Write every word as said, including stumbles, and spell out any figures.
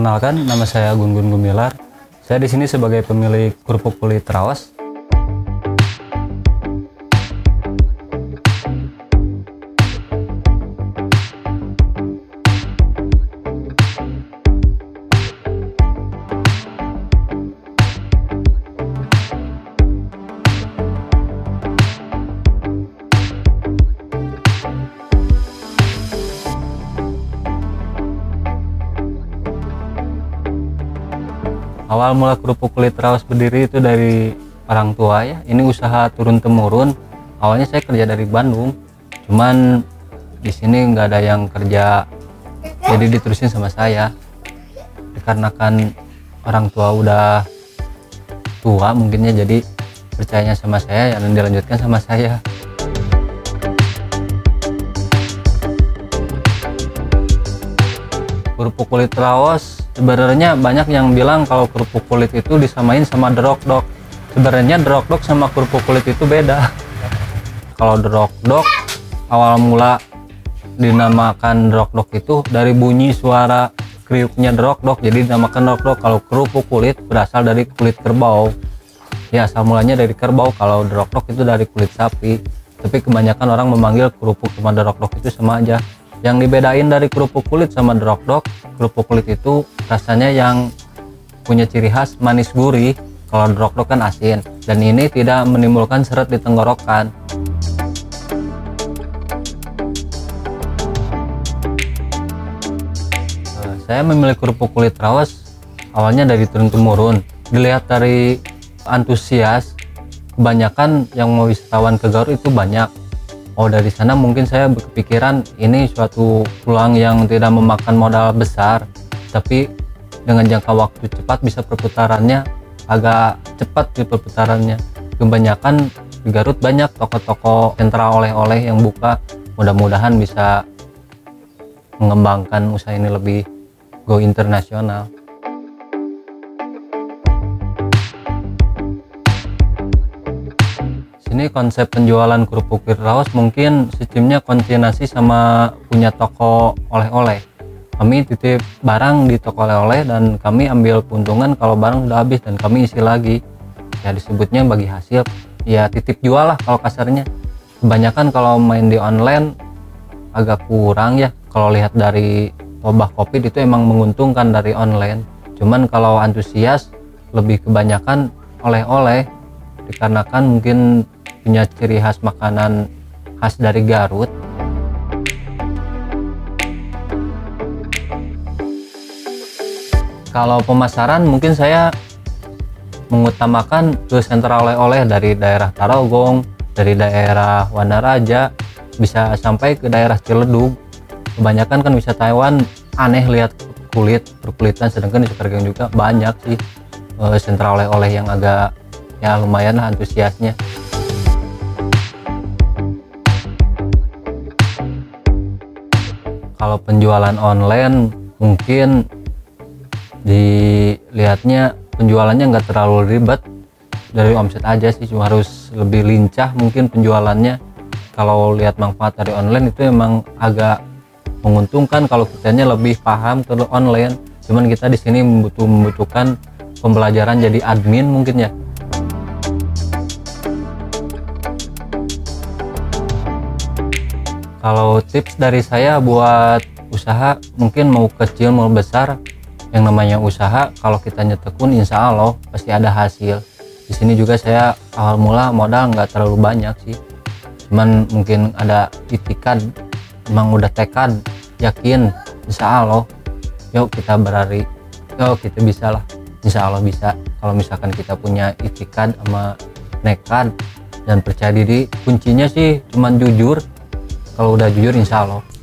Perkenalkan, nama saya Gun Gun Gumilar. Saya di sini sebagai pemilik kerupuk kulit raos. Awal mula kerupuk kulit raos berdiri itu dari orang tua ya. Ini usaha turun temurun. Awalnya saya kerja dari Bandung, cuman di sini nggak ada yang kerja, jadi diterusin sama saya. Dikarenakan orang tua udah tua mungkinnya, jadi percayanya sama saya dan dilanjutkan sama saya. Kerupuk kulit raos sebenarnya banyak yang bilang kalau kerupuk kulit itu disamain sama derok-dok. Sebenarnya derok-dok sama kerupuk kulit itu beda. Kalau derok-dok awal mula dinamakan derok-dok itu dari bunyi suara kriuknya derok-dok, jadi dinamakan derok-dok. Kalau kerupuk kulit berasal dari kulit kerbau. Ya, asal mulanya dari kerbau. Kalau derok-dok itu dari kulit sapi. Tapi kebanyakan orang memanggil kerupuk sama derok-dok itu sama aja. Yang dibedain dari kerupuk kulit sama derok-dok, kerupuk kulit itu rasanya yang punya ciri khas manis gurih. Kalau derok-dok kan asin, dan ini tidak menimbulkan seret di tenggorokan. Saya memilih kerupuk kulit raos awalnya dari turun temurun. Dilihat dari antusias, kebanyakan yang mau wisatawan ke Garut itu banyak. Oh, dari sana mungkin saya berpikiran ini suatu peluang yang tidak memakan modal besar, tapi dengan jangka waktu cepat bisa perputarannya agak cepat di perputarannya. Kebanyakan di Garut banyak toko-toko sentra oleh-oleh yang buka. Mudah-mudahan bisa mengembangkan usaha ini lebih go internasional. Ini konsep penjualan kerupuk kulit raos mungkin sistemnya koordinasi sama punya toko oleh-oleh. Kami titip barang di toko oleh-oleh dan kami ambil keuntungan kalau barang sudah habis dan kami isi lagi. Ya disebutnya bagi hasil, ya titip jual lah kalau kasarnya. Kebanyakan kalau main di online agak kurang ya. Kalau lihat dari wabah covid itu emang menguntungkan dari online. Cuman kalau antusias lebih kebanyakan oleh-oleh, dikarenakan mungkin punya ciri khas makanan khas dari Garut. Kalau pemasaran mungkin saya mengutamakan ke sentra oleh-oleh dari daerah Tarogong, dari daerah Wanaraja, bisa sampai ke daerah Ciledug. Kebanyakan kan wisatawan aneh lihat kulit perkulitan, sedangkan di Sukaregang juga banyak sih e, sentra oleh-oleh yang agak ya lumayan lah antusiasnya. Kalau penjualan online mungkin dilihatnya penjualannya nggak terlalu ribet, dari omset aja sih, cuma harus lebih lincah mungkin penjualannya. Kalau lihat manfaat dari online itu emang agak menguntungkan kalau kitanya lebih paham ke online. Cuman kita di sini membutuh membutuhkan pembelajaran jadi admin mungkin ya. Kalau tips dari saya buat usaha, mungkin mau kecil mau besar, yang namanya usaha kalau kita nyetekun insya Allah pasti ada hasil. Di sini juga saya awal mula modal nggak terlalu banyak sih, cuman mungkin ada itikad, emang udah tekad, yakin insya Allah, yuk kita berlari, yuk kita bisa lah, insya Allah bisa. Kalau misalkan kita punya itikad sama nekad dan percaya diri, kuncinya sih cuman jujur. Kalau udah jujur insya Allah